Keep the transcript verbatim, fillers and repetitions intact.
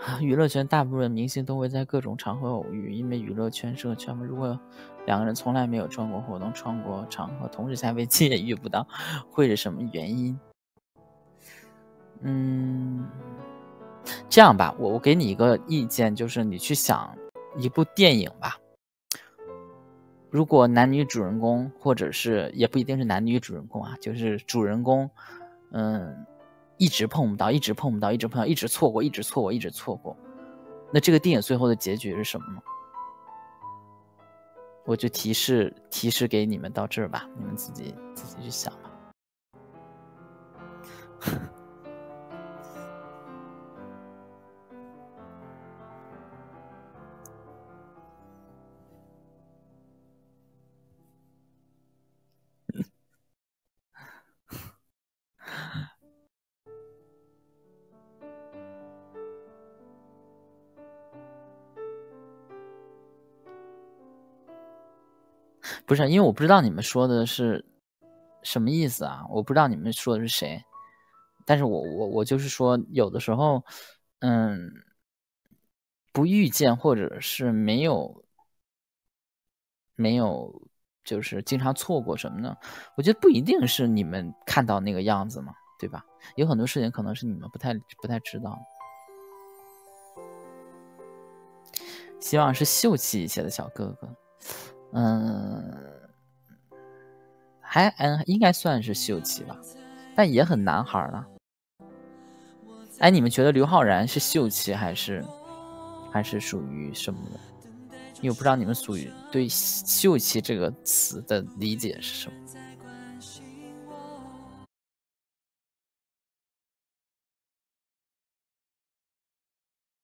娱乐圈大部分明星都会在各种场合偶遇，因为娱乐圈是个圈嘛。如果两个人从来没有穿过活动、穿过场合，同时下飞机也遇不到，会是什么原因？嗯，这样吧，我我给你一个意见，就是你去想一部电影吧。如果男女主人公，或者是也不一定是男女主人公啊，就是主人公，嗯，一直碰不到，一直碰不到，一直碰到，一直错过，一直错过，一直错过。那这个电影最后的结局是什么呢？我就提示提示给你们到这儿吧，你们自己自己去想吧。不是，因为我不知道你们说的是什么意思啊，我不知道你们说的是谁，但是我我我就是说，有的时候，嗯，不遇见或者是没有没有，就是经常错过什么呢？我觉得不一定是你们看到那个样子嘛，对吧？有很多事情可能是你们不太不太知道。希望是秀气一些的小哥哥，嗯。还嗯，应该算是秀气吧，但也很男孩了。哎，你们觉得刘昊然是秀气还是还是属于什么的？因为我不知道你们属于对秀气这个词的理解是什么。